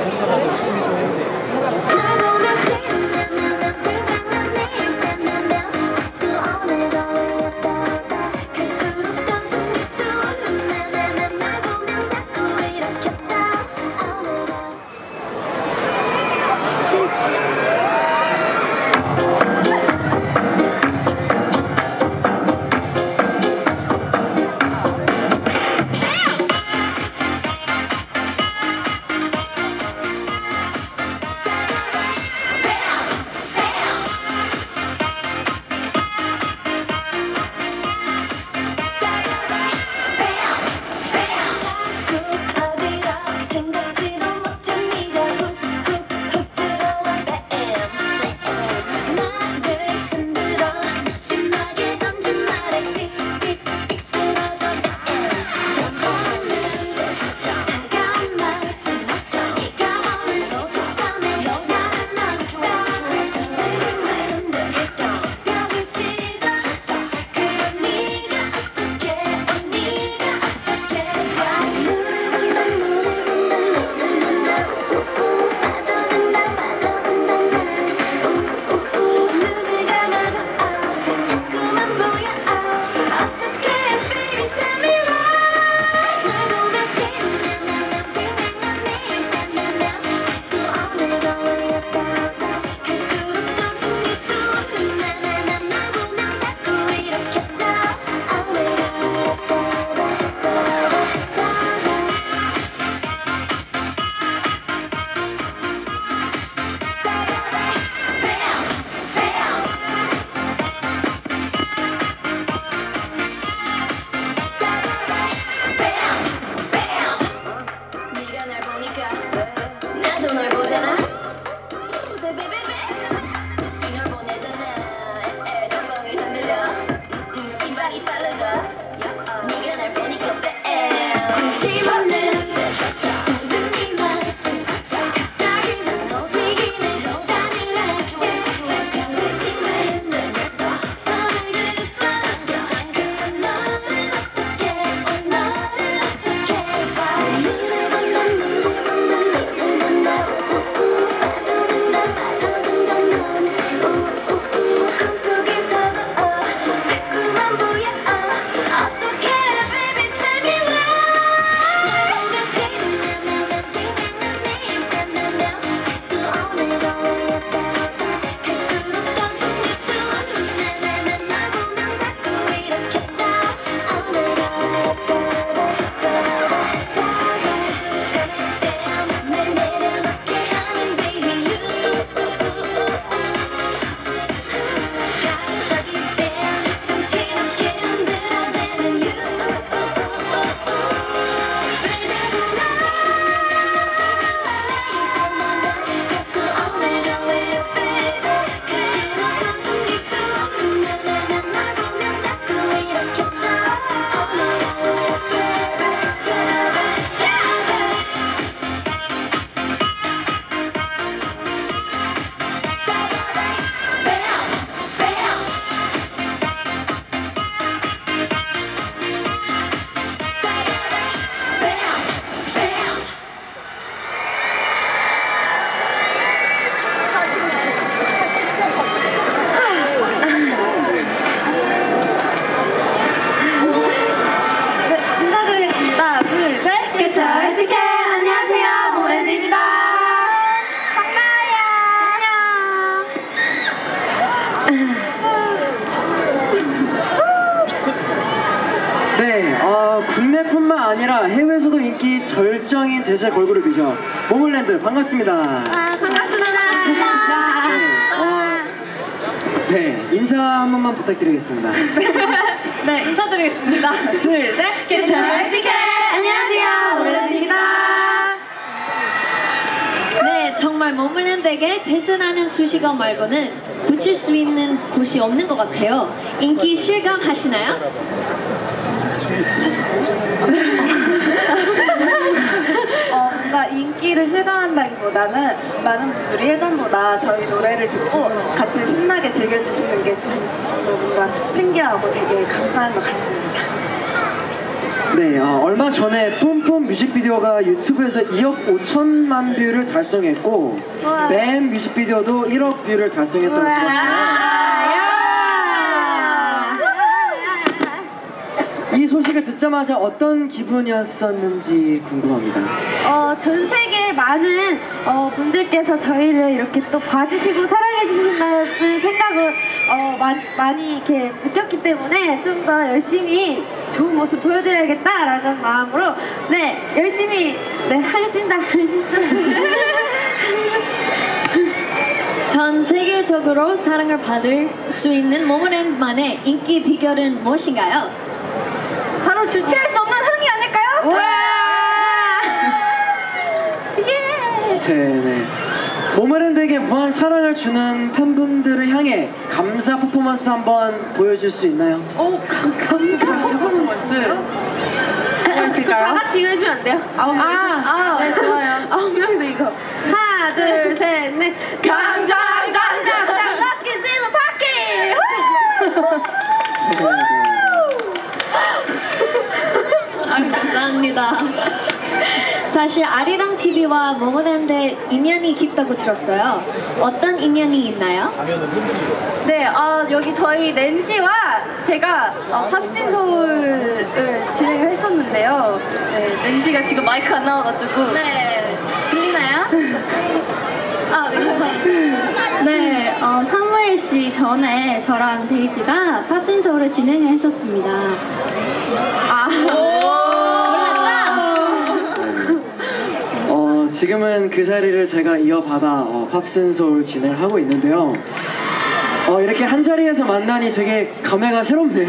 국내뿐만 아니라 해외에서도 인기 절정인 대세 걸그룹이죠. 모모랜드 반갑습니다. 반갑습니다. 네, 인사 한 번만 부탁드리겠습니다. 네, 인사드리겠습니다. 둘, 셋. 괜찮아요? 안녕하세요, 모모랜드입니다. 네, 정말 모모랜드에게 대세라는 수식어 말고는 붙일 수 있는 곳이 없는 것 같아요. 인기 실감하시나요? 뭔가 인기를 실감한다기보다는 많은 분들이 예전보다 저희 노래를 듣고 같이 신나게 즐겨주시는 게 좀 뭔가 신기하고 되게 감사한 것 같습니다. 네, 얼마 전에 뿜뿜 뮤직비디오가 유튜브에서 2억 5천만 뷰를 달성했고 뱀 뮤직비디오도 1억 뷰를 달성했다고 들었어요. 이 소식을 듣자마자 어떤 기분이었었는지 궁금합니다. 전 세계 많은 분들께서 저희를 이렇게 또 봐주시고 사랑해주신다는 생각을 많이 이렇게 느꼈기 때문에 좀 더 열심히 좋은 모습 보여드려야겠다라는 마음으로 열심히 하겠습니다. 전 세계적으로 사랑을 받을 수 있는 모모랜드만의 인기 비결은 무엇인가요? 바로 주체할 수 없는 흥이 아닐까요? 네네. 모모랜드에게 무한 사랑을 주는 팬분들을 향해 감사 퍼포먼스 한번 보여줄 수 있나요? 감사 퍼포먼스. 뭐가 있을까요? 다 같이 이거 해주면 안 돼요? 네, 좋아요. 9명도 이거. 하나, 둘, 셋, 넷. 강장장장 럭키 실버 파티! 감사합니다. 사실 아리랑 TV와 모모랜드의 인연이 깊다고 들었어요. 어떤 인연이 있나요? 네, 여기 저희 낸시와 제가 팝신 서울을 진행을 했었는데요. 네, 낸시가 지금 마이크 안 나와가지고. 네, 들리나요? 네, 사무엘 씨 전에 저랑 데이지가 팝신 서울을 진행을 했었습니다. 지금은 그 자리를 제가 이어받아 팝슨 서울 진행을 하고 있는데요. 이렇게 한 자리에서 만나니 되게 감회가 새롭네요.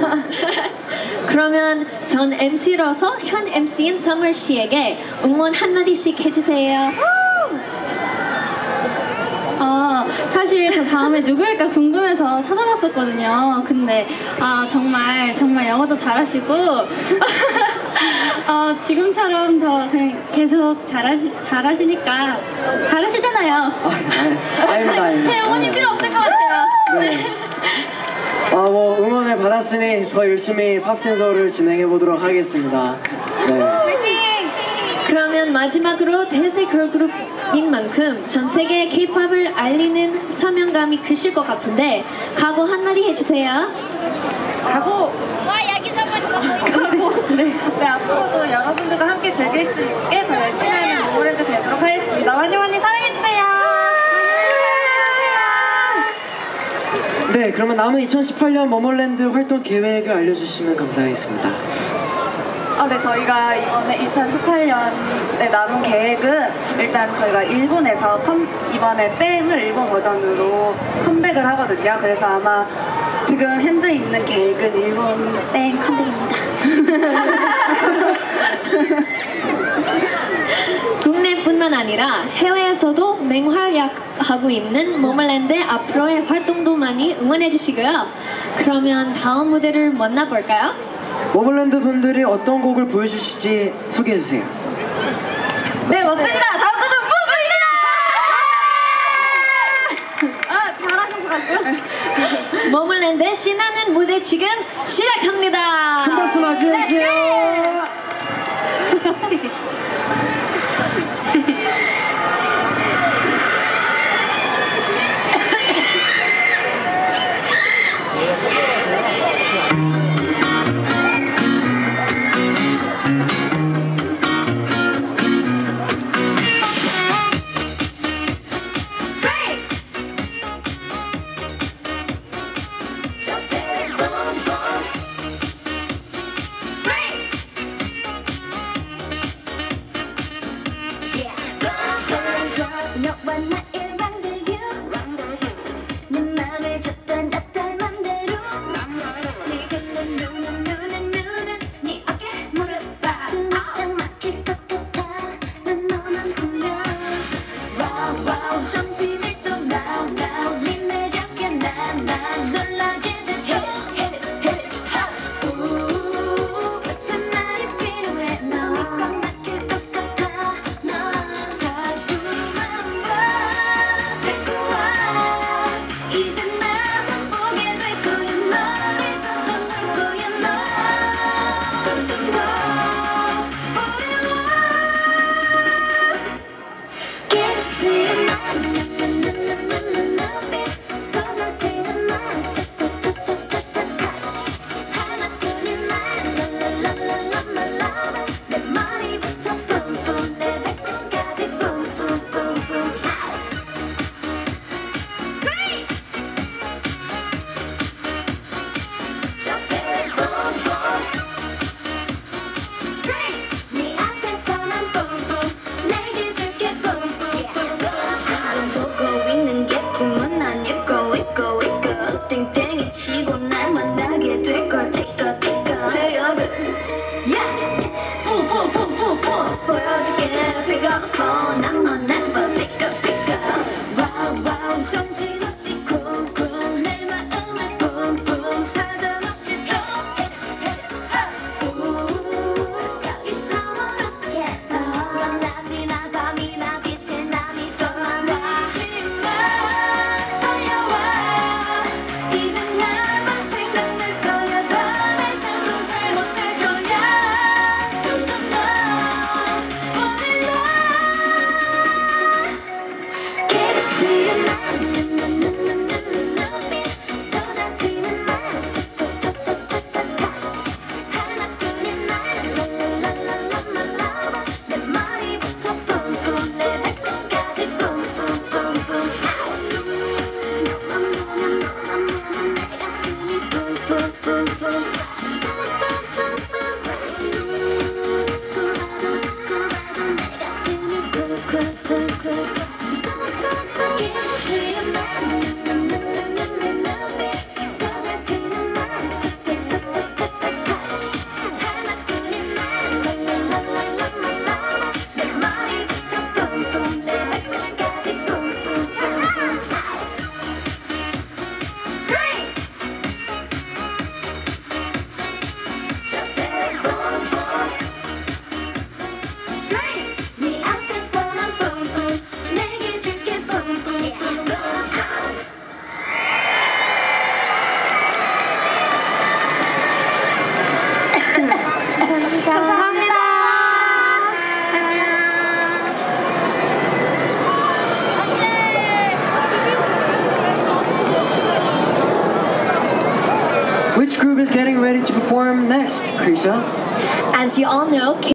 그러면 전 MC로서 현 MC인 서물 씨에게 응원 한마디씩 해주세요. 사실 저 다음에 누구일까 궁금해서 찾아봤었거든요. 근데 정말 영어도 잘하시고 지금처럼 더 그냥 계속 잘하시니까 잘하시잖아요. 아닙니다. 제 응원이 필요 없을 것 같아요. 네. 응원을 받았으니 더 열심히 팝슨 서울을 진행해 보도록 하겠습니다. 네. 그러면 마지막으로 대세 걸그룹인 만큼 전 세계 K-팝을 알리는 사명감이 크실 것 같은데 각오 한마디 해주세요. 가고 네, 앞으로도 여러분들과 함께 즐길 수 있게 더 열심히 하는 모모랜드 되도록 하겠습니다. 많이 사랑해주세요. 네, 그러면 남은 2018년 모모랜드 활동 계획을 알려주시면 감사하겠습니다. 네, 저희가 이번에 2018년에 남은 계획은 일단 저희가 일본에서 이번에 뱀을 일본 버전으로 컴백을 하거든요. 그래서 아마 지금 현재 있는 계획은 일본 뱀 컴백입니다. 국내뿐만 아니라 해외에서도 맹활약하고 있는 모모랜드의 앞으로의 활동도 많이 응원해주시고요. 그러면 다음 무대를 만나볼까요? 모모랜드 분들이 어떤 곡을 보여주실지 소개해주세요. 네, 맞습니다. 다음 곡은 뿜뿜입니다. 잘하신 것 같고요. 모모랜드의 신나는 무대 지금 시작합니다. 큰 박수 맞이해주세요. Which group is getting ready to perform next, Krisha? As you all know,